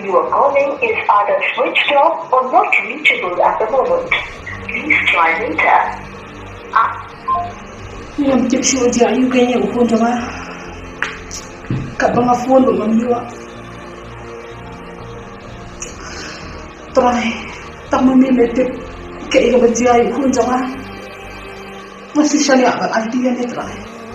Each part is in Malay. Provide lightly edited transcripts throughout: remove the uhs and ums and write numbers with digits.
you are calling is either switched off or not reachable at the moment. Please try later. Ngam chip shu ja yu kenya phone jama. Ka banga phone lu ngam yu. Try. Tamu ni mete ke ga bajia yu phone jama. Masih shani akal idea ni try.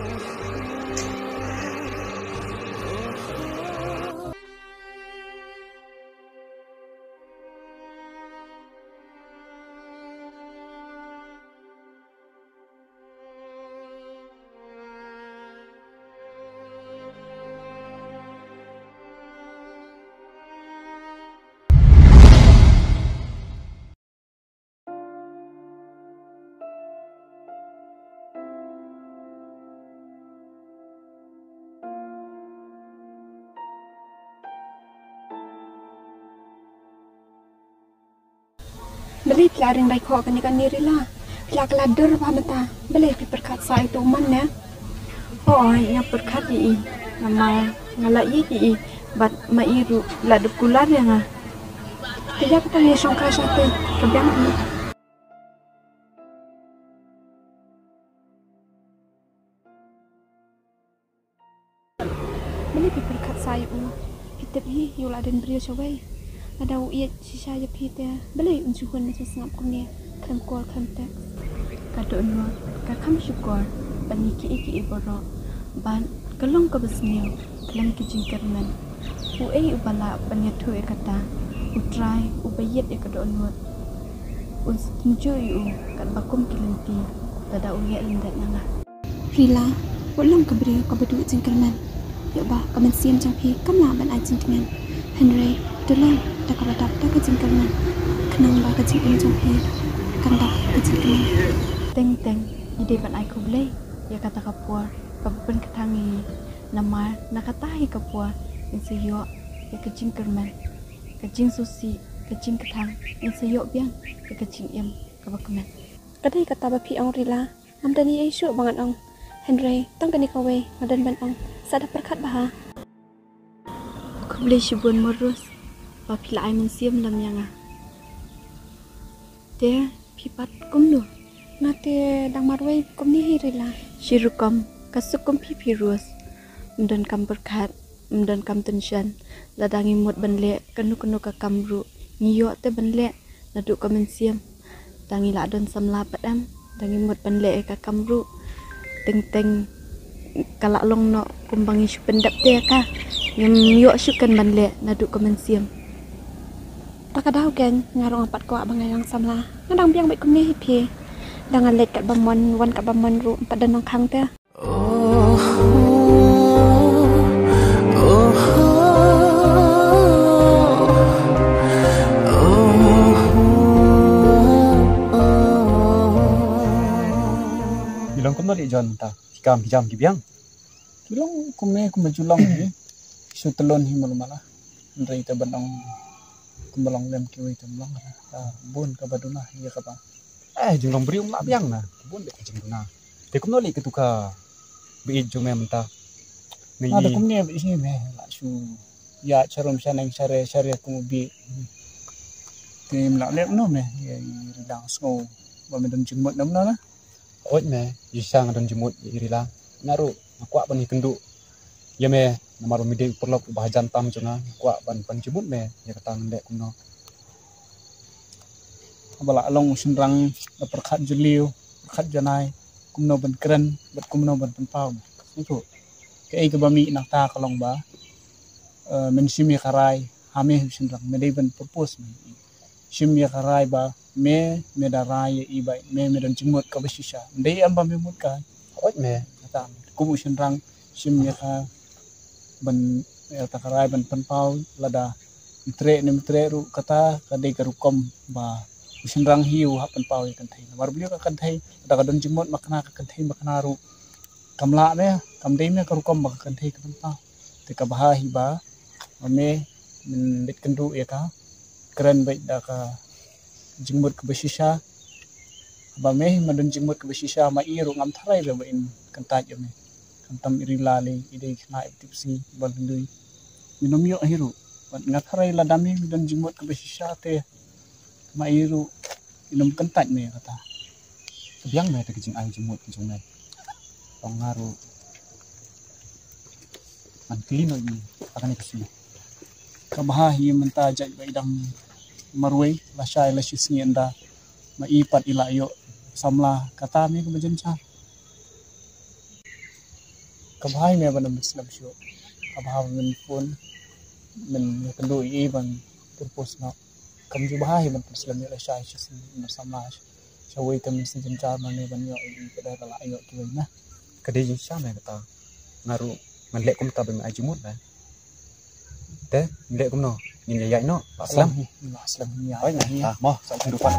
Beli pelaring baik kau kan ikan diri lah. Pelak lader pamata. Beli perkat saya tu mana? Oh, yang perkat ni, nama ngalak ye bat mairu lader kular yang ah. Tidak kita ni songkar satu kebiang ni. Beli perkat saya tu. Kita pergi yuladen beri cobai. Ada uiat sisa je pita. Beli unjuhun macam sengap kumnya. Kem kual kem tek. Kado no, kakam syukur. Paniki iki iborok. Ban kelong ke besniu. Kelong ke jingkerman. Uai ubala panyatu kata. Utrai ubayet kado no. Unju yu kat bakum kilenti. Tada uiat lendat nanga. Rila, ulang ke beri kau berdua jingkerman. Yuk bah, kau mensiam jampi. Kamlah ban ajin dengan Henry. Itulah tak kau dapat tak kejingkerman. Kenang bah kejingkerman jampi. Kan dah kejingkerman. Teng ide ban aku boleh. Ya kata kapur. Kapan ketangi. Nama nakatahi kapur. Yang seyok ya kejingkerman. Kejing susi. Kejing ketang. Yang seyok biang. Ya kejing iam kabakeman. Kadai kata bapi ong Rila. Amdani ai syuk banget ong. Henry, tang kani kawe. Madan ban ong. Sada perkat bah. Aku boleh syubun merus. Papila ai mensiam lam yang ah. Dia pipat kum lu. Nate dang marwai kum ni Rila. Syirukam kasukum pipirus. Mdan kam berkat, mdan kam tension. Ladangi mut banle kanu ka kamru. Ngiyo te banle laduk ka mensiam. Dangi ladon samla padam, dangi mut banle ka kamru. Teng kalak long no kumbangi pendap te ka. Yang yo syukan banle laduk ka mensiam. Tak ada kan ngarong empat kau abang yang samla. Ngadang biang baik kum ni hipi. Dangan let kat bamon wan kat bamon ru empat dan nong kang te. Bilang kum nari John ta. Jam kibiang. Bilang kum majulang ni. Sutelon himalumala. Ndai ta banong kumbalong lem kiwi temlang bun ka baduna ya ka ba jumlong beri umla biang na bun de kucing guna de kum noli ketuka bi jume menta ada kum ne bi sini me la su ya charom sanang sare kum bi tim la lem no me ya ridang smo ba me dum jumut nam na oj me yisang dum jumut irila naru akwa bani kendu ya me namaru mide perlok bahajan tam junga kwa ban jumut me ya kata ndek kuno bala along sinrang perkhat juliu perkhat janai kumno ban keren bat kumno ban penpau itu ke ke bami nak ta kalong ba men simi karai hame sinrang me ban purpose me simi karai ba me darai ibai me dan jumut ka basisha ndai amba me mut ka oj me kata kumu sinrang simi ka ban takarai ban penpau lada mitre ru kata kadai karukom ba usinrang hiu ha penpau kan thai mar beliau kan thai da kadon jimot makna kan thai makna ru kamla me kamdei me karukom ba kan thai kan penpau te ka bah hi ba me min dit kendu ya ka keren baik da ka jimot ke besisa ba me madon jimot ke besisa ma iru ngam tharai ba in kan taj me tam irila le ide khna tipsi balundui minom yo hiru Ngakaray ladami dan jimut ke besisya te mairu ilum kentat me kata. Kebiang me te kejing ayu jimut kejing me. Pengaruh mantilino ini akan ikut Kabahahi mentajak ba idang marway lasay lasis ni anda maipat ilayo samla kata me kebajenca. Kabahahi me ba na Islam syo. Kabahahi men pun men kedua bang terpus nak kamju bahahi man Islam ni lasay lasis bersama syawai temen sejencar mane banyo pada kala ayo tuai nah. Kadai jing syam me kata ngaruh ngelek kum ta be ayu jimut ba. Te ngelek kum no ni yai no Islam ni oi nah mo sa kehidupan.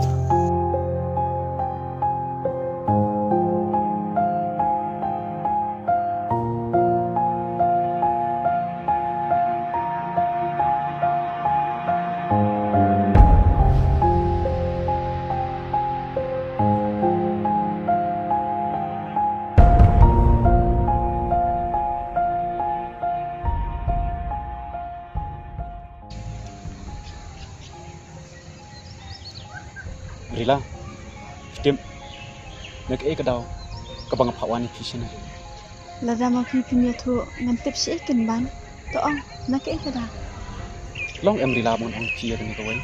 Rila, setiap nak kedau kebang pawan fisina. Lada ma phi tu ngantip si ikan ban. To ong nak kada. Long em Rila mun ong phi dengan kawai.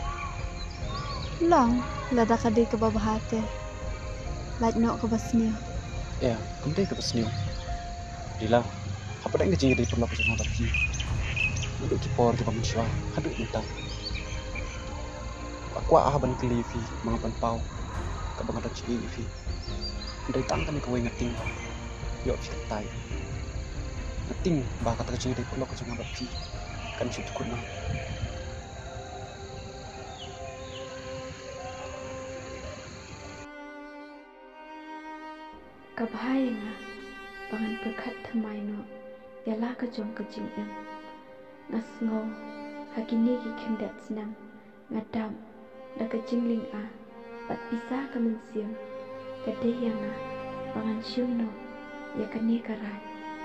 Long lada kadi ke babahate. Laj no ke basnia. Ya, kemdai ke basnia. Rila, apa dah ngejing dari perlu kesana bagi. Untuk kipor ke manusia, hadut minta. Aku ban kelifi mga panpaw kabang ada chifi dari tangkan ko ngating yo fitai ngating ba kata kecil dari pulau kecil ngapi kan cukup na Kabahaya nga pangan berkat thamai no yala ka jong ka jing em ngasngo hakini ki kendat senang ngadam da ka jingling a pat bisa ka mensiam kade yang a pangan syum no ya kane karai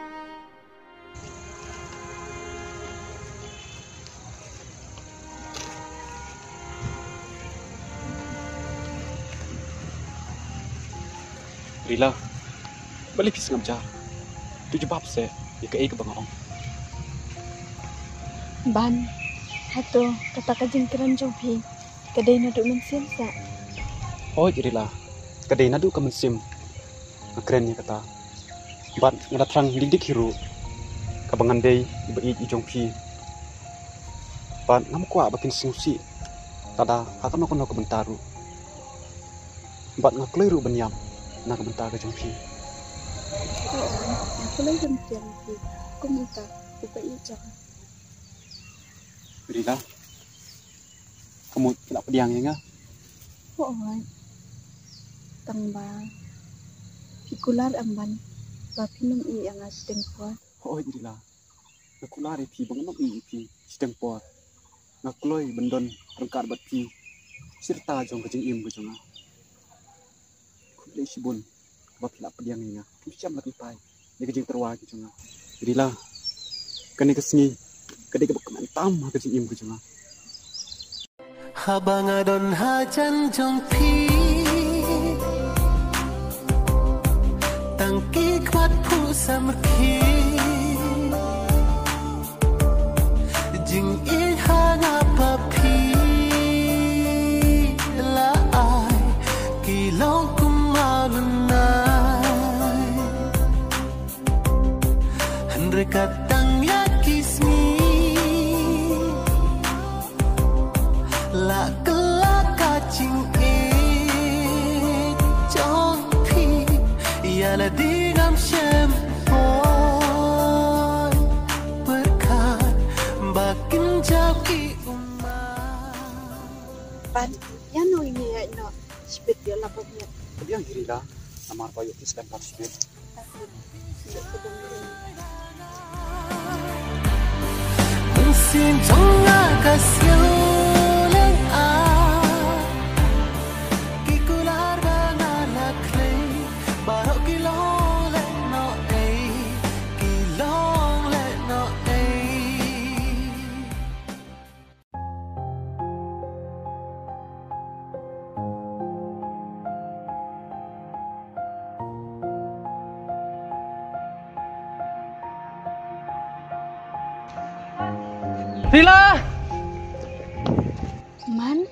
Rila balik pis ngam jar tu jebab se ya ke bangong Ban hato kata ka jing keran jong phi kadai na du mensiam sa. Oh Rila kadai na du ka mensim keren ya kata bat ngada trang dik hiru kabangan dei iba i jong phi bat ngam kwa bakin singsi tada hakan kono ko bentaru bat ngakleru benyam na ka bentar ka jong phi Aku lagi mensiam phi aku minta iba i jong. Rila kamu tidak pediang ya nggak? Oi tangba pikular amban ba pinum i ang asdeng kuat. Oh Rila nakular pi bangun i pi sedang pot nakloi bendon rengkar bat pi serta jong kejeng im ke jonga kulai sibun ba tidak pediang ya tu siam lagi pai ni kejeng terwa ke jonga Rila kani kesini kadai ke kementam kejeng im ke jonga Habang adon hajan jong pi tangki kuat pu samki jing i hana papi la ai kilong kumalunai andre katang ya kismi la kelaka cing jong pi ya la digam syam berkat bakin jauki Ban ya no ini ya no spit dia lapor dia. pediang Rila nama apa yuk Islam partisipasi Xin trong kasih Rila! Man,